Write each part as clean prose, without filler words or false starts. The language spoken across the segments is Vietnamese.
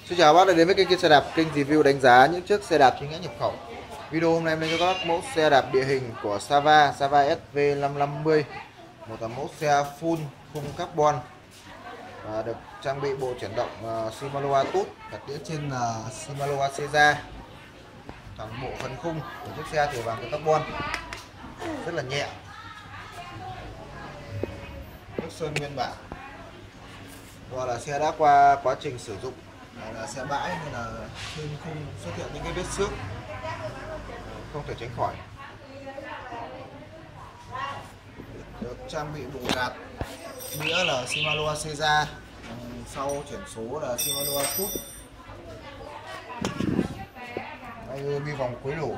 Xin chào các bác đã đến với kênh xe đạp, kênh review đánh giá những chiếc xe đạp chính hãng nhập khẩu. Video hôm nay em lên cho các bác mẫu xe đạp địa hình của Sava SV550, một là mẫu xe full khung carbon và được trang bị bộ chuyển động Shimano Atut, đặt đĩa trên là Shimano Aceza. Toàn bộ phần khung của chiếc xe thì bằng carbon, rất là nhẹ, nước sơn nguyên bản. Do là xe đã qua quá trình sử dụng là xe bãi nên là trên khung xuất hiện những cái vết xước không thể tránh khỏi. Được trang bị bộ gạt đĩa là Shimano Aceza, sau chuyển số là Shimano Atut, bi vòng cuối lỗ.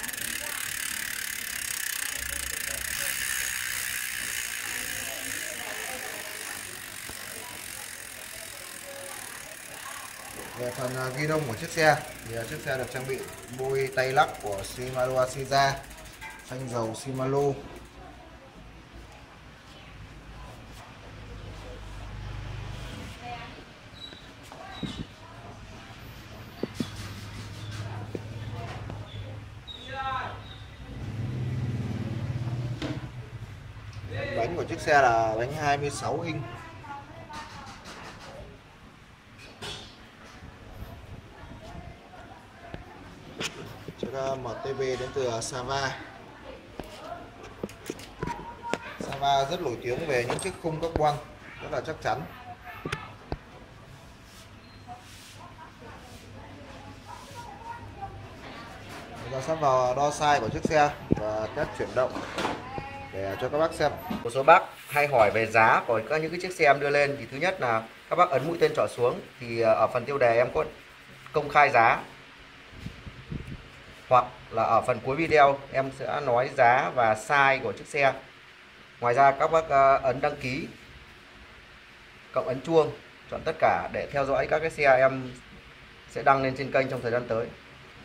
Về phần ghi đông của chiếc xe thì chiếc xe được trang bị bôi tay lắc của Shimano Aceza, phanh dầu Shimano. Bánh của chiếc xe là bánh 26 inch. Chiếc MTB đến từ Sava. Sava rất nổi tiếng về những chiếc khung carbon rất là chắc chắn. Bây giờ sắp vào đo size của chiếc xe và test chuyển động để cho các bác xem. Một số bác hay hỏi về giá của những cái chiếc xe em đưa lên, thì thứ nhất là các bác ấn mũi tên trỏ xuống thì ở phần tiêu đề em có công khai giá, hoặc là ở phần cuối video em sẽ nói giá và size của chiếc xe. Ngoài ra các bác ấn đăng ký, cộng ấn chuông, chọn tất cả để theo dõi các cái xe em sẽ đăng lên trên kênh trong thời gian tới.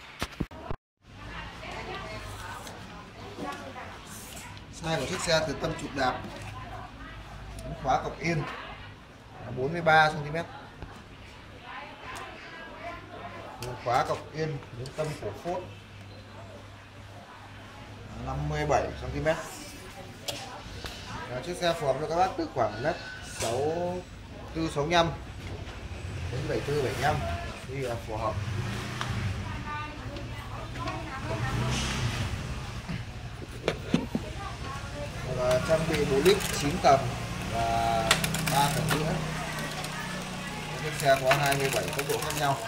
Size của chiếc xe từ tâm trục đạp đến khóa cọc yên là 43 cm, từ khóa cọc yên đến tâm cổ phốt 57 cm. Chiếc xe phù hợp cho các bác từ khoảng mét 64 65 đến 74 75 thì là phù hợp. Và trang bị bộ lít 9 tầng và 3 tầng nữa. Chiếc xe có 27 tốc độ khác nhau.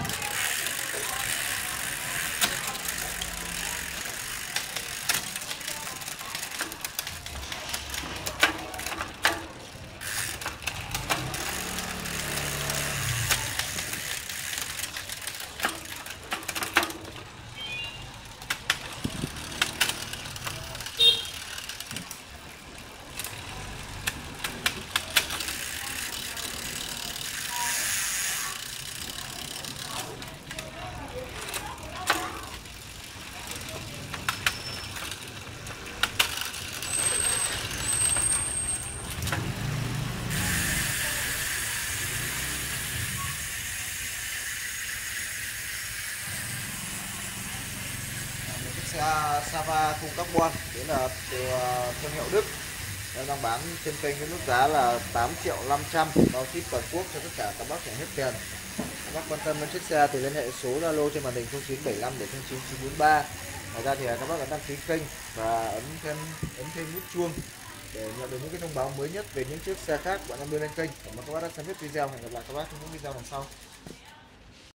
Xe Sava khung carbon đấy là từ thương hiệu Đức, đang bán trên kênh với mức giá là 8.500.000, bao ship toàn quốc cho tất cả các bác trả hết tiền. Các bác quan tâm đến chiếc xe thì liên hệ số Zalo trên màn hình 0975 để 0943. Ngoài ra thì các bác ấn đăng ký kênh và ấn thêm nút chuông để nhận được những cái thông báo mới nhất về những chiếc xe khác bọn em đưa lên kênh. Cảm ơn các bác đã xem hết video, hẹn gặp lại các bác trong những video lần sau.